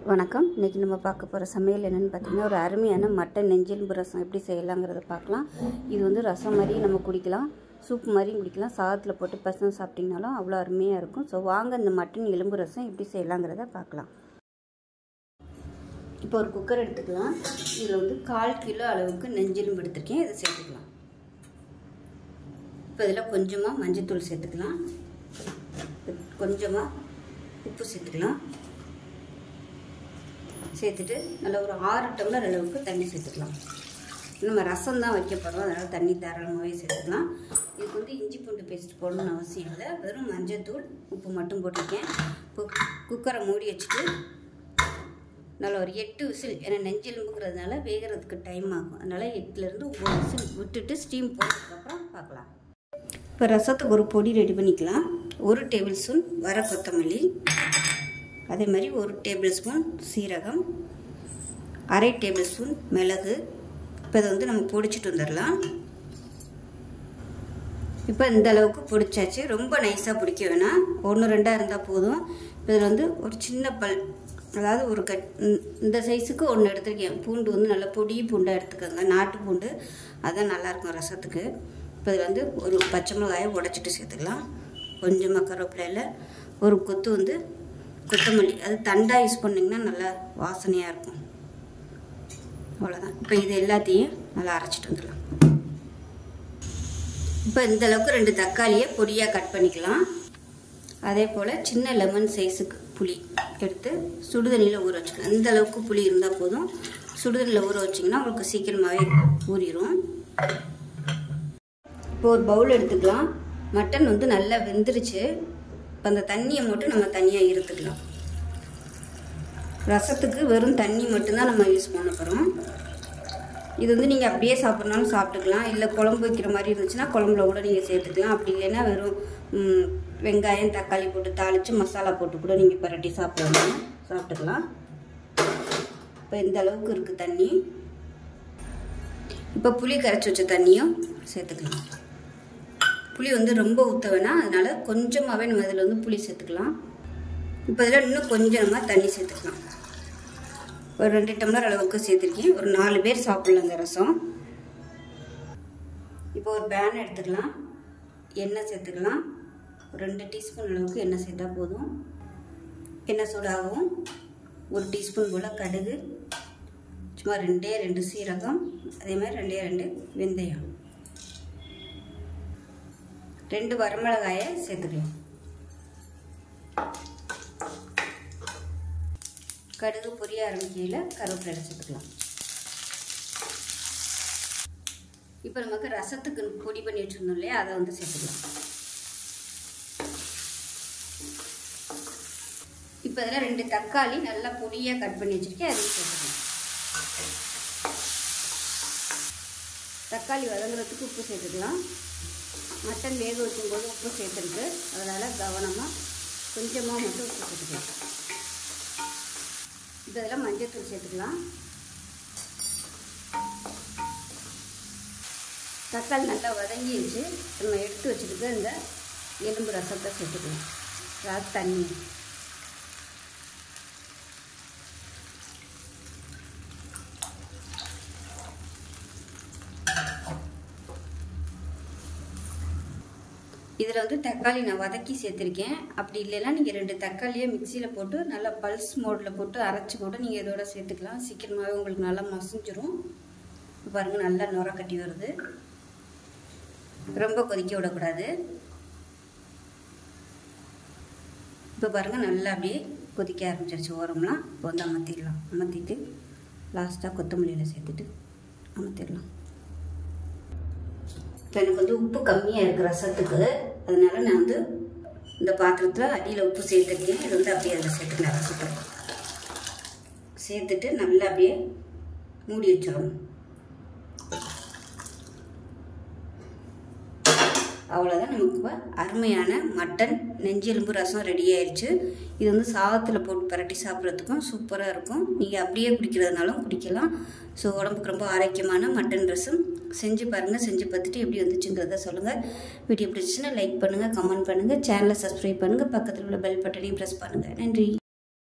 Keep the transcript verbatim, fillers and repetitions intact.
வணக்கம். இன்றைக்கி நம்ம பார்க்க போகிற சமையல் என்னென்னு பார்த்திங்கன்னா, ஒரு அருமையான மட்டன் நெஞ்செலும்பு ரசம் எப்படி செய்யலாங்கிறத பார்க்கலாம். இது வந்து ரசம் மாதிரி நம்ம குடிக்கலாம், சூப் மாதிரியும் குடிக்கலாம், சாதத்தில் போட்டு பசங்க சாப்பிட்டிங்கனாலும் அவ்வளோ அருமையாக இருக்கும். ஸோ வாங்க இந்த மட்டன் எலும்பு ரசம் எப்படி செய்யலாங்கிறத பார்க்கலாம். இப்போ ஒரு குக்கர் எடுத்துக்கலாம். இதில் வந்து கால் கிலோ அளவுக்கு நெஞ்செலும்பு எடுத்துருக்கேன், இதை சேர்த்துக்கலாம். இப்போ இதில் கொஞ்சமாக மஞ்சள்தூள் சேர்த்துக்கலாம், கொஞ்சமாக உப்பு சேர்த்துக்கலாம். சேர்த்துட்டு நல்லா ஒரு ஆறு டம்ளர் அளவுக்கு தண்ணி சேர்த்துக்கலாம். நம்ம ரசம் தான் வைக்க போகிறோம், அதனால் தண்ணி தாராளமாகவே சேர்த்துக்கலாம். இதுக்கு வந்து இஞ்சி பூண்டு பேஸ்ட் போடணும்னு அவசியம் இல்லை, வெறும் மஞ்சள்தூள் உப்பு மட்டும் போட்டிருக்கேன். இப்போ குக்கரை மூடி வச்சுட்டு நல்லா ஒரு எட்டு விசில், ஏன்னா நெஞ்செலும்புங்கிறதுனால வேகிறதுக்கு டைம் ஆகும், அதனால் எட்டுலேருந்து ஒம்பது விசில் விட்டுட்டு ஸ்டீம் போட்டதுக்கப்புறம் பார்க்கலாம். இப்போ ரசத்துக்கு ஒரு பொடி ரெடி பண்ணிக்கலாம். ஒரு டேபிள் ஸ்பூன் வர கொத்தமல்லி, அதே மாதிரி ஒரு டேபிள் ஸ்பூன் சீரகம், அரை டேபிள் ஸ்பூன் மிளகு. இப்போ இதை வந்து நம்ம பொடிச்சிட்டு வந்துடலாம். இப்போ இந்த அளவுக்கு பொடிச்சாச்சு. ரொம்ப நைஸாக பிடிக்க வேணாம், ஒன்று ரெண்டாக இருந்தால் போதும். இப்போ இதில் வந்து ஒரு சின்ன பல், அதாவது ஒரு கட் இந்த சைஸுக்கு ஒன்று எடுத்துருக்கேன். பூண்டு வந்து நல்லா பொடி பூண்டாக எடுத்துக்கோங்க, நாட்டு பூண்டு, அதுதான் நல்லாயிருக்கும் ரசத்துக்கு. இப்போ இதில் வந்து ஒரு பச்சை மிளகாயை உடச்சிட்டு சேர்த்துக்கலாம். கொஞ்சமாக கருவேப்பிலையில் ஒரு கொத்து வந்து கொத்தமல்லி, அது தண்டாக யூஸ் பண்ணிங்கன்னா நல்லா வாசனையாக இருக்கும். அவ்வளோதான். இப்போ இது எல்லாத்தையும் நல்லா அரைச்சிட்டு வந்துடலாம். இப்போ இந்த அளவுக்கு ரெண்டு தக்காளியை பொடியாக கட் பண்ணிக்கலாம். அதே போல் சின்ன லெமன் சைஸுக்கு புளி எடுத்து சுடுதண்ணியில் ஊற வச்சுக்கலாம். இந்த அளவுக்கு புளி இருந்தால் போதும். சுடுதண்ணியில் ஊற வச்சிங்கன்னா உங்களுக்கு சீக்கிரமாகவே ஊறிடும். இப்போ ஒரு பவுல் எடுத்துக்கலாம். மட்டன் வந்து நல்லா வெந்துருச்சு. இப்போ அந்த தண்ணியை மட்டும் நம்ம தனியாக இருத்துக்கலாம். ரசத்துக்கு வெறும் தண்ணி மட்டும்தான் நம்ம யூஸ் பண்ண போகிறோம். இது வந்து நீங்கள் அப்படியே சாப்பிட்னாலும் சாப்பிட்டுக்கலாம், இல்லை குழம்பு வைக்கிற மாதிரி இருந்துச்சுன்னா குழம்புல கூட நீங்கள் சேர்த்துக்கலாம். அப்படி இல்லைன்னா வெறும் வெங்காயம் தக்காளி போட்டு தாளித்து மசாலா போட்டு கூட நீங்கள் பரட்டி சாப்பிடலாம், சாப்பிட்டுக்கலாம். இப்போ இந்த அளவுக்கு இருக்குது தண்ணி. இப்போ புளி கரைச்சி வச்ச தண்ணியும் சேர்த்துக்கலாம். புளி வந்து ரொம்ப ஊற்ற வேணாம், அதனால் கொஞ்சமாகவே நம்ம இதில் வந்து புளி சேர்த்துக்கலாம். இப்போ இதில் இன்னும் கொஞ்சம் நம்ம தண்ணி சேர்த்துக்கலாம். ஒரு ரெண்டு டம்ளர் அளவுக்கு சேர்த்துருக்கேன். ஒரு நாலு பேர் சாப்பிட்லாம் இந்த ரசம். இப்போ ஒரு பேன் எடுத்துக்கலாம், எண்ணெய் சேர்த்துக்கலாம். ஒரு ரெண்டு டீஸ்பூன் அளவுக்கு எண்ணெய் சேர்த்தா போதும். எண்ணெய் சூடாகவும் ஒரு டீஸ்பூன் போல் கடுகு, சும்மா ரெண்டே ரெண்டு சீரகம், அதே மாதிரி ரெண்டே ரெண்டு வெந்தயம், ரெண்டு வரமிளகாயை சேர்த்துக்கலாம். கடுகு பொரிய ஆரம்பிக்கையில் கருவேப்பிலை சேர்த்துக்கலாம். இப்போ நமக்கு ரசத்துக்கு பொடி பண்ணி வச்சுருந்தோம் இல்லையா, அதை வந்து சேர்த்துக்கலாம். இப்போ இதில் ரெண்டு தக்காளி நல்லா பொடியாக கட் பண்ணி வச்சுருக்கேன், அதையும் சேர்த்துக்கலாம். தக்காளி வதங்குறதுக்கு உப்பு சேர்த்துக்கலாம். மட்டன் வேக வைக்கும்போது உப்பு சேர்த்துருக்கு, அதனால் கவனமாக கொஞ்சமாக மட்டும் உப்பு சேர்த்துக்கலாம். இப்போ இதில் மஞ்சள்தூள் சேர்த்துக்கலாம். தக்காளி நல்லா வதங்கிடுச்சு. நம்ம எடுத்து வச்சுருக்க இந்த எலும்பு ரசத்தை சேர்த்துக்கலாம், அதாவது தண்ணி. இதில் வந்து தக்காளி நான் வதக்கி சேர்த்துருக்கேன். அப்படி இல்லைன்னா நீங்கள் ரெண்டு தக்காளியை மிக்சியில் போட்டு நல்லா பல்ஸ் மோடில் போட்டு அரைச்சி கூட நீங்கள் இதோட சேர்த்துக்கலாம். சீக்கிரமாகவே உங்களுக்கு நல்லா மசிஞ்சிரும். பாருங்கள், நல்லா நுர கட்டி வருது. ரொம்ப கொதிக்க விடக்கூடாது. இப்போ பாருங்கள், நல்லா அப்படியே கொதிக்க ஆரம்பிச்சிருச்சு ஓரம்லாம். இப்போ வந்து அமர்த்திடலாம். அமர்த்திட்டு லாஸ்ட்டாக கொத்தமல்லியில் சேர்த்துட்டு அமர்த்திடலாம். இப்போ எனக்கு வந்து உப்பு கம்மியாக இருக்குது ரசத்துக்கு, அதனால நான் வந்து இந்த பாத்திரத்தில் அடியில் உப்பு சேர்த்துருக்கேன். இது வந்து அப்படியே அதில் சேர்த்துக்கலாம். ரசத்தை சேர்த்துட்டு நல்லா அப்படியே மூடி வச்சிடணும். அவ்வளோதான், நமக்கு இப்போ அருமையான மட்டன் நெஞ்செலும்பு ரசம் ரெடி ஆயிடுச்சு. இது வந்து சாதத்தில் போட்டு பரட்டி சாப்பிட்றதுக்கும் சூப்பராக இருக்கும். நீங்கள் அப்படியே குடிக்கிறதுனாலும் குடிக்கலாம். ஸோ உடம்புக்கு ரொம்ப ஆரோக்கியமான மட்டன் ரசம் செஞ்சு பாருங்கள். செஞ்சு பார்த்துட்டு எப்படி வந்துச்சுங்கிறத சொல்லுங்கள். வீடியோ பிடிச்சிச்சுன்னா லைக் பண்ணுங்கள், கமெண்ட் பண்ணுங்கள், சேனலை சப்ஸ்கிரைப் பண்ணுங்கள், பக்கத்தில் உள்ள பெல் பட்டனையும் ப்ரெஸ் பண்ணுங்கள். நன்றி.